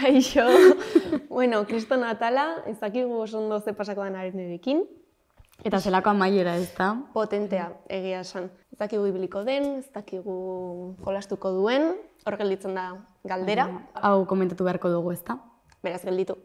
Kaixo. Bueno, Kriston atala, ez dakigu oso ondo ze pasako den Arenerekin. Eta zelako amaiera ez da? Potentea, egia esan. Ez dakigu ibiliko den, ez dakigu jolastuko duen, hor gelditzen da galdera. Hau komentatu beharko dugu ez da? Beraz, gelditu.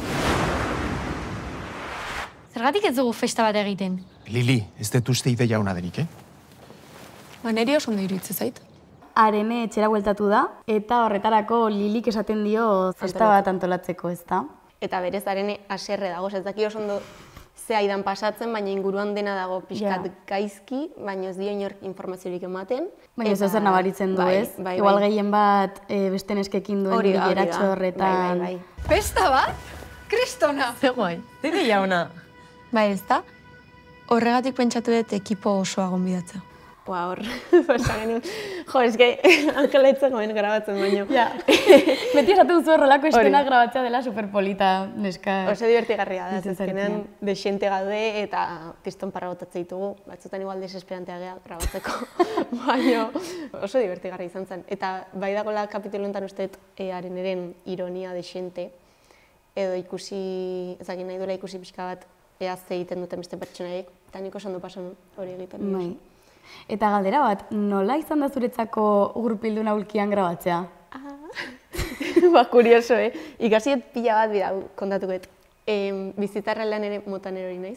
Zergatik ez dugu festa bat egiten? Lili, ez dut uste ideia ona denik, Neri oso ondo iruditzen zait. Arene etxera bueltatu da, eta horretarako Lilik esaten dio festa bat antolatzeko ez da? Eta berez Arene haserre dago, ez daki oso ondo ze aidan pasatzen, baina inguruan dena dago pixkat gaizki, baina ez dio inork informaziorik ematen. Baina ez zer nabaritzen du ez? Igual gehien bat beste neskekin duen bileratxo horretan. Bai. Festa bat? Kristona! Ze guai, ze ideia ona. Bai, ez da? Horregatik pentsatu dut ekipo osoa gonbidatzea. Hor, pasa genuen. Jo, eske, Angela etzen goen grabatzen baino. Beti esatu duzu horrelako estenak grabatzea dela superpolita, neska. Oso divertigarria da, azkenean desente gaude eta Kriston parra botatze ditugu. Batzutan igual desesperantea gea grabatzeko, baina oso divertigarria izan zen. Eta bai dagoela kapitulu honetan uste Areneren ironia desente, edo ikusi, ezakin nahi duela ikusi pixka bat ze egiten duten beste pertsonaiek, eta nik oso ondo pasan hori egiten. Eta galdera bat, nola izan da zuretzako gurpildun aulkian grabatzea? Kurioso, Ikasiet pila bat bida kontatuko. Bizitzarra lan ere motan erori naiz.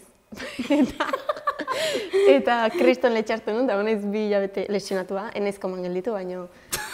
Eta Kriston letxartu nun, da naiz 2 hilabete lesionatua, enaiz koman gelditu, baina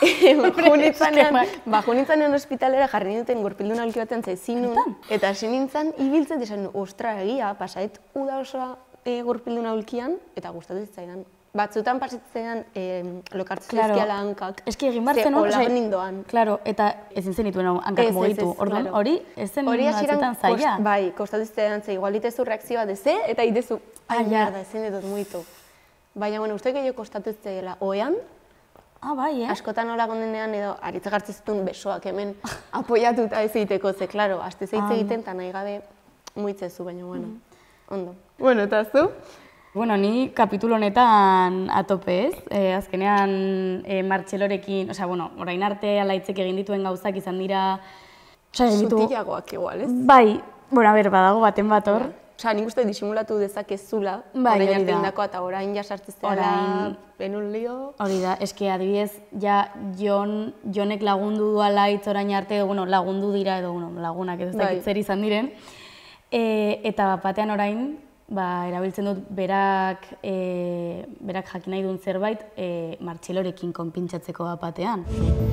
bajunintzen ospitalera jarri nintzen gurpildun aulki batean ezin nun, eta hasi nintzen ibiltzen, esan, ostra, egia, pasait uda osoa gurpildun aulkian, eta gustatu zitzaidan. Batzutan pasatzen lokartzen zizkiala hankak, ze olab nindoan. Claro, eta ezin zen dituen hankak mugitu. Hori ezen batzutan zaila. Bai, kostatu zitzaidan ze, igual ditezu reakzioa deze, eta itezu, mierda, ezin ditut mugitu. Baina, uste gehiago kostatu zitzaila oean, askotan hola gondenean edo aritza gartzen zituen besoak hemen apoiatuta ez egiteko, ze, klaro, aste zeitz egiten, eta nahi gabe muitzezu, baina, ondo. Bueno, eta zu? Bueno, ni kapitulu honetan atope ez, azkenean Martxelorekin, orain arte alaitzek egin dituen gauzak izan dira... Zutilagoak igual, ez? Bai, badago baten bat hor. Nik uste disimulatu dezakezula, orain arte indakoa, eta orain ja sartzeztea benun lio. Hori da, eski adibidez, ja Jonek lagundu du alaitz orain arte, lagundu dira edo lagunak edo ez dakit zer izan diren, eta batean orain, erabiltzen dut berak jakin nahi duen zerbait Martxelorekin konpintxatzeko batean.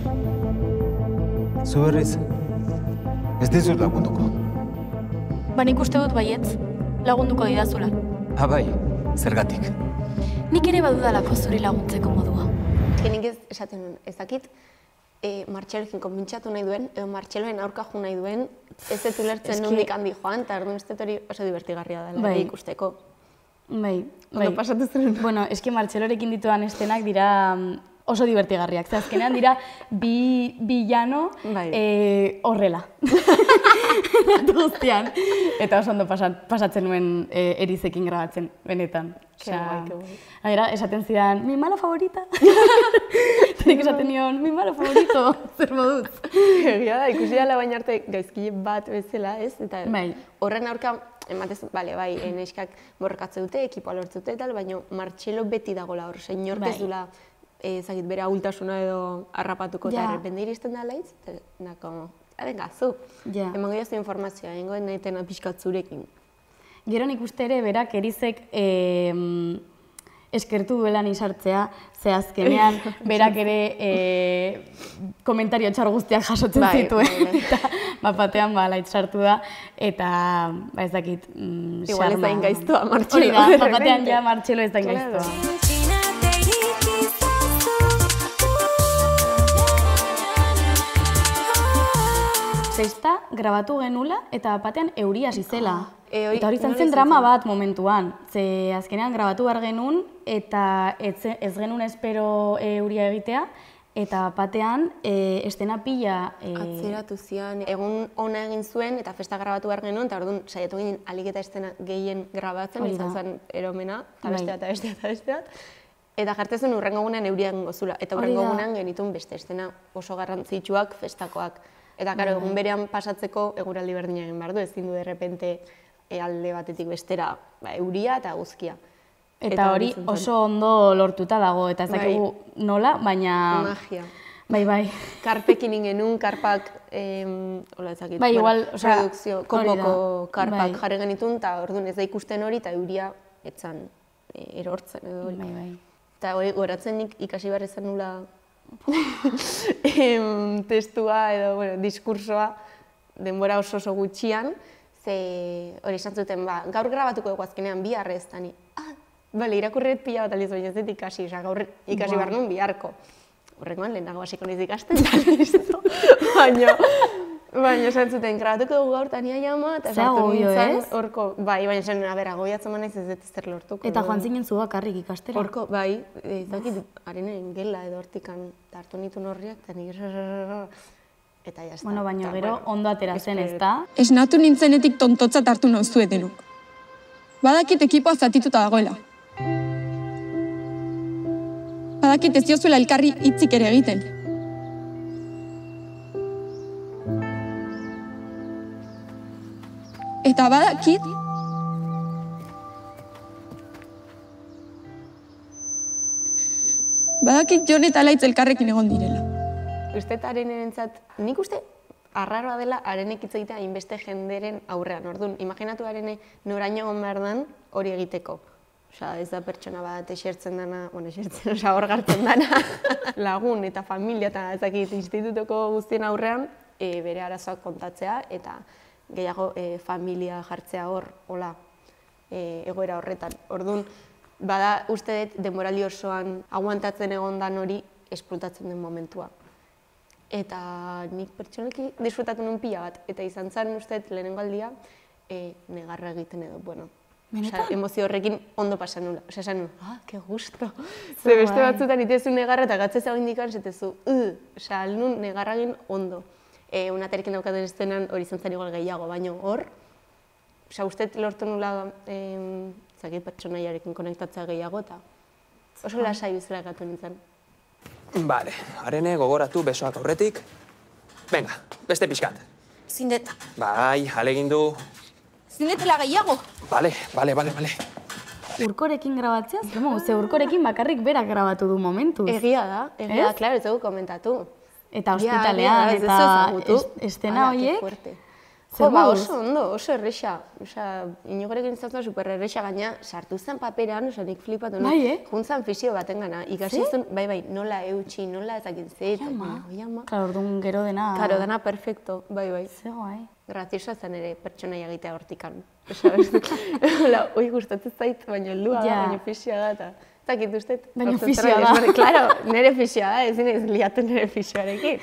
Zu berriz, ez dizut lagunduko. Nik uste dut baietz, lagunduko didazula. Bai, zergatik. Nik ere badudalako zuri laguntzeko modua. Nik ez esaten nuen, ez dakit Martxelorekin konpintxatu nahi duen, edo Martxeloren aurka jo nahi duen, ez dut ulertzen nondik handi joan, eta orduan uste hori oso divertigarria dela ikusteko. Bai. Ondo pasatu zen. Bueno, eski Martxelorekin dituan estenak dira oso divertigarriak. Azkenean dira bi llano horrela. Guztian. Eta oso ondo pasatzen nuen erizekin grabatzen, benetan. Esaten zidan, mi malo favorita. Tenik esaten nion, mi malo favorito, zer moduz. Egia da, ikusi dela baina arte gaizkile bat bezala, ez? Eta horren aurka, ematez, neskak borrokatze dute, ekipoa lortze dute, baina Martxelo beti dagoela hor, inork ez dula bere ahultasuna edo harrapatuko eta errepende iristen da laitz, eta venga, zu, emango jaztu informazioa, nengoen nahitena pixkat zurekin. Gero nik uste ere berak erizek eskertu duela nizartzea, ze azkenean berak ere komentario txar guztiak jasotzen zituen. Eta batean laitz sartu da, eta ez dakit... Igual ez da ingaiztua Martxelo. Hori da, batean ja Martxelo ez da ingaiztua. Festa grabatu genula eta batean euria hasi zela. Eta hori zen drama bat momentuan. Ze azkenean grabatu behar genuen eta ez genuen espero euria egitea. Eta batean estena pila... Atzeratu zian, egun ona egin zuen eta festa grabatu behar genuen, eta orduan saiatu ginen alik eta estena gehien grabatzen, izan zen eromena, eta bestea. Eta jartzen urrengo egunean euria egingo zula. Eta urrengo egunean genituen beste estena oso garrantzitsuak festakoak. Eta, karo, egun berean pasatzeko eguraldi berdina egin behar du, ezin du derrepente alde batetik bestera euria eta eguzkia. Eta hori oso ondo lortuta dago, eta ez dakigu nola, baina... Magia. Bai. Karpekin ingenun, karpak, hola ezakit, produkzio, konboko karpak jarri genitun, eta orduan ez da ikusten hori, eta euria etzan erortzen edo hori. Bai. Eta hori goratzen nik ikasi behar ezan nula testua edo diskursoa denbora oso gutxian, ze hori esan zuten, gaur grabatuko dugu azkenean bihar ez, eta ni, irakurret pila bat aldiz baina ez dut ikasi, gaur ikasi behar nuen biharko. Horrengoan lehenago hasiko naiz ikasten, eta listo. Baina esan zuten, grabatuko dugu gaur tania jama, eta sartu nintzen horko, baina esan, agoiatzen manaiz ez dut ezer lortuko. Eta joan zinen zu bakarrik ikastera? Horko, bai, ezakit, harenen gela edo hortikan hartu nituen horriak, eta nik eta jazta. Bueno, baina gero ondo atera zen, ez da? Esnatu nintzenetik tontotzat hartu nauzue denuk. Badakit ekipoa zatituta dagoela. Badakit ez diozuela elkarri hitzik ere egiten. Eta badakit... Jon eta Laitz elkarrekin egon direla. Uste Arenerentzat, nik uste arraroa dela Arenek hitz egitea hainbeste jenderen aurrean. Orduan, imaginatu Arene noraino egon behar den hori egiteko. Ez da pertsona bat esertzen dana, hor gartzen dana, lagun eta familia eta ezakit institutoko guztien aurrean bere arazoak kontatzea eta gehiago familia jartzea hor, hola, egoera horretan. Orduan, bada uste dut denboraldi osoan aguantatzen egondan hori esplutatzen den momentua. Eta nik pertsoneki disfrutatu nuen pila bat, eta izan zen uste dut lehenengo aldia negarra egiten edo, bueno, emozio horrekin ondo pasan nula. Esan nuen, que gusto. Ze beste batzutan itezu negarra eta gatzez hau indikan, zetezu, aldun negarra egin ondo. Unaterekin daukaten estenan hori izan zen igual gehiago, baina hor, uste lortu nula pertsonaiarekin konektatzea gehiago eta oso lasai bizela gatu nintzen. Bale, Arene gogoratu besoak aurretik. Venga, beste pixkat. Zindet. Bai, alegindu. Zindetela gehiago. Bale. Urkorekin grabatzea? Ze Urkorekin bakarrik berak grabatu du momentuz. Egia da, klaro, ez dugu komentatu. Eta ospitalean, eta estena horiek. Oso ondo, oso erresa. Inigorekin izatzen super erresa gaina, sartu zen paperan, nik flipatu, juntzan fisio baten gana. Ikasi zuen, bai, nola eutxi, nola ezakin zet. Claro, orduan gero dena... Claro, dena perfecto, bai. Zegoai. Graziosa zen ere pertsonaia egitea hortikan. Hoi gustatzen zait, baina heldua da, baina fisioa da, eta... Zakit usteet. Baina fisioa da. Claro, nire fisioa da, ezin ez liatu nire fisioarekin.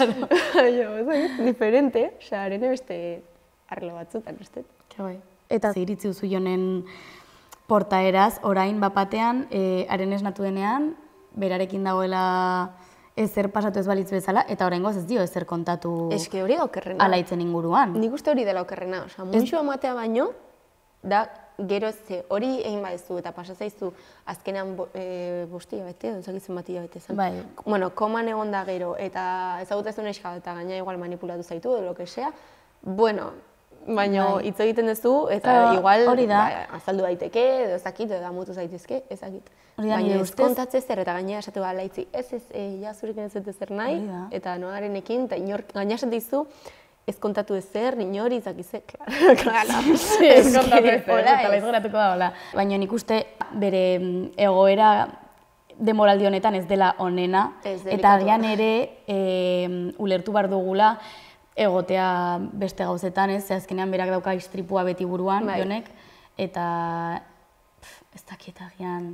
Diferente, Arene beste arlo batzutan, usteet. Eta iritzi duzu Jonen portaeraz, orain bapatean, Arene esnatu denean, berarekin dagoela ezer pasatu ez balitz bezala, eta oraingoz ez dio ezer kontatu hori okerrena. Alaitzen inguruan. Nik uste hori dela okerrena. Muntxu amatea baino, da gero ze hori egin badezu eta pasatzaizu azkenean bosti hilabete, edo ezagitzen bat hilabete zen. Bueno, koman egon da gero eta ezagutazun eska eta gaina igual manipulatu zaitu edo lo que sea, bueno, baina hitz egiten duzu eta igual azaldu daiteke edo ezakit edo damutu zaitezke, ezakit. Baina ez kontatze zer eta gaina esatu laitzi, ez zurekin ez dut ezer nahi eta noarenekin eta gaina esan dizu ez kontatu ezer, inori, zakize, klaro. Ez kontatu ezer, eta laiz geratuko da, hola. Baina nik uste bere egoera demoraldi honetan ez dela onena, eta agian ere ulertu behar dugula egotea beste gauzetan, ez azkenean berak dauka istripua beti buruan, Jonek, eta ez dakit agian...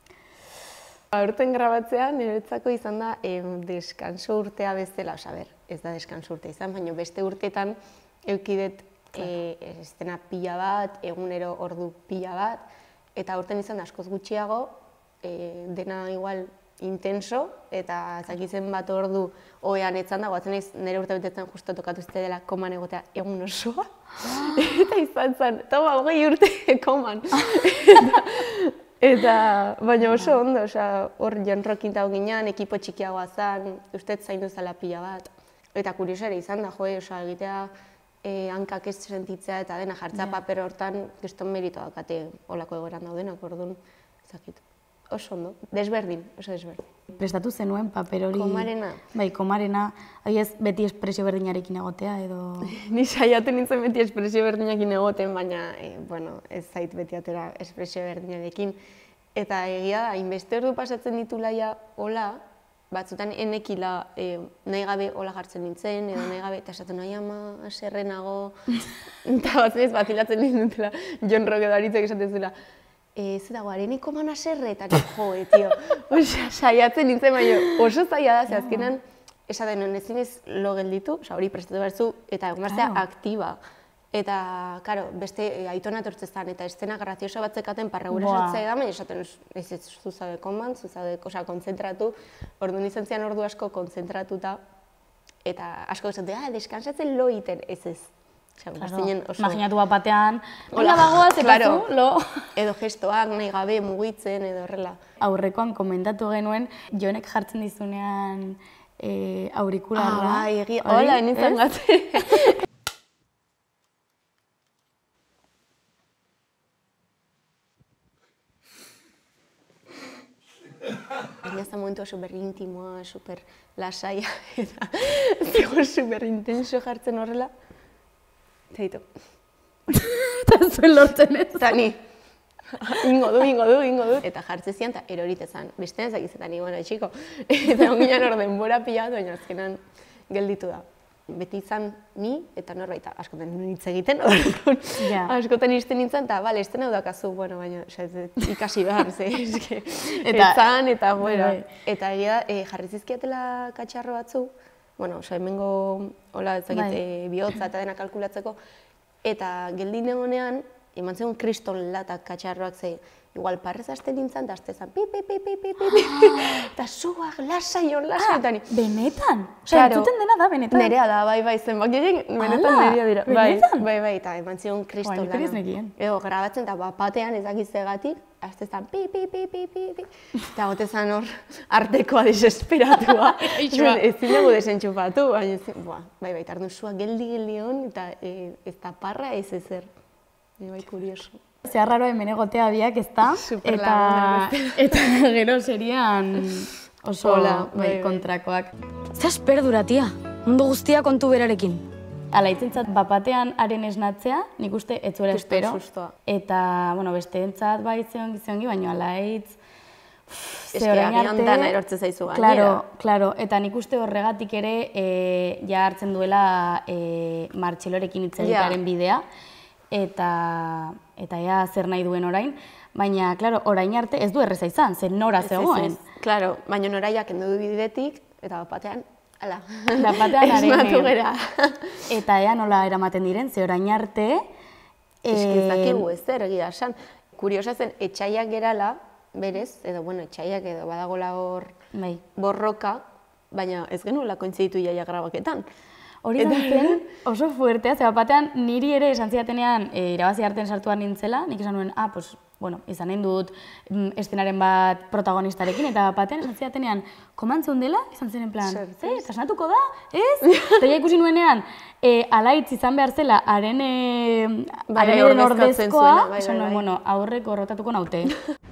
Aurten grabatzean, niretzako izan da deskanso urtea bezala, ez da deskanso urtea izan, baina beste urteetan eukidet estena pila bat, egunero ordu pila bat, eta aurten izan da askoz gutxiago, dena igual intenso, eta ezakitzen bat ordu oean etzan da, guatzen naiz nire urte betetzen justo tokatu zite dela koman egotea egun osoa, eta izan zen, toma, 20 urte koman. Eta, baina oso ondo, hor Jon Rokin dago ginean, ekipo txikiagoa zen, ustez zaindu zala pila bat. Eta kurioso ere izan da, egitea hankak ez sentitzea eta dena jartzea paper hortan, kriston merito dakate olako egoeran daudenak, orduan, ezakit. Oso ondo, desberdin, oso desberdin. Prestatu zenuen paper hori... Komarena. Bai, komarena, beti espresio berdinarekin egotea edo... Ni saiatzen nintzen beti espresio berdinarekin egoten, baina, ez zait beti atera espresio berdinarekin. Eta egia da, hainbeste ordu pasatzen ditula ja hola, batzutan enekila nahi gabe hola jartzen nintzen, edo nahi gabe, eta esaten nahi ama, aserrenago, eta batzen ez batilatzen nintutela, Jon Roque Daritzek esaten zuela, ez dago, areniko man aserre, eta joe, tio, saiatzen nintzen, baina oso zaila da, ze azkenan, esaten nuen ezin ez lo gelditu, hori prestatu behar zu, eta egon behar aktiba. Eta, karo, beste aitona etortzezan, eta estena graziosa batzekaten parragura esatzea da, baina esaten ez zuzade konban, zuzade konzentratu, orduan izan zian ordu asko konzentratuta, eta asko esaten, deskansatzen lo iten, ez. Imaginatu bat batean, hola bagoaz, ekazu, lo. Edo gestoak nahi gabe mugitzen, edo horrela. Aurrekoan komentatu genuen, Jonek jartzen dizunean aurikularra. Hola, nintzen gatzen. Baina ez da momentua super intimoa, super lasaia, eta zigur super intenso jartzen horrela. Eta ditu. Eta zuen lortzen ez. Eta ni, ingo du. Eta jartze zian, eta eroritezan. Beste ez dakizetan, bueno, txiko. Eta onginan hor denbora pilatu, baina azkenan gelditu da. Beti izan ni, eta norbait, askotan hitz egiten, askotan izten nintzen, eta bale, esten hau dakazu, bueno, baina ikasi behar, etzan, eta bueno. Eta egia, jarri zizkiatela katxarro batzu, bueno, hemengo, hola, ezagite, bihotza eta dena kalkulatzeko, eta geldin egonean, eman zegoen kriston latak katxarroak ze, igual parrez hasten nintzen, eta haste zan, pi, eta zuak, lasai, eta ni. Benetan? Osa, entzuten dena da, benetan? Nerea da, bai, zenbak egin, benetan nerea dira. Benetan? Bai, eta eman zion kriston lana. Ego, grabatzen, eta batean ezagitzegatik, haste zan, pi, eta gote zan hor, artekoa desesperatua. Ezin dugu desentxupatu, baina, bai, eta ardu zua geldi hon, eta ez da parra ez ezer. Bai, kurioso. Zea raroa hemen egotea biak, ez da? Eta gero serian oso kontrakoak. Ze asperdura, tia, mundu guztia kontu berarekin. Ala, itzentzat, bapatean haren esnatzea, nik uste ez zuela espero. Eta, bueno, beste entzat bai zeongi, baina ala hitz... Ez que agian dana erortze zaizu gainera. Claro, eta nik uste horregatik ere ja hartzen duela Martxelorekin hitz egitearen bidea. Eta ea zer nahi duen orain, baina, klaro, orain arte ez du erreza izan, zen nora zegoen. Klaro, baina noraiak kendu du bidetik, eta bapatean, ala, esmatu gera. Eta ea nola eramaten diren, ze orain arte... Eskizakigu ez zer, egia esan. Kuriosa zen, etxaiak gerala, berez, edo, bueno, etxaiak edo badagola hor borroka, baina ez genuela kointziditu iaia grabaketan. Hori zen oso fuertea, ze batean niri ere esan zidatenean irabazi artean sartuan nintzela, nik esan nuen, bueno, izan nahi dut eszenaren bat protagonistarekin, eta batean esan zidatenean, komantzun dela, izan zen en plan, eta esnatuko da, ez? Eta ja ikusi nuenean, alaitz izan behar zela, haren ordezkoa, esan nuen, bueno, aurreko rotatuko naute.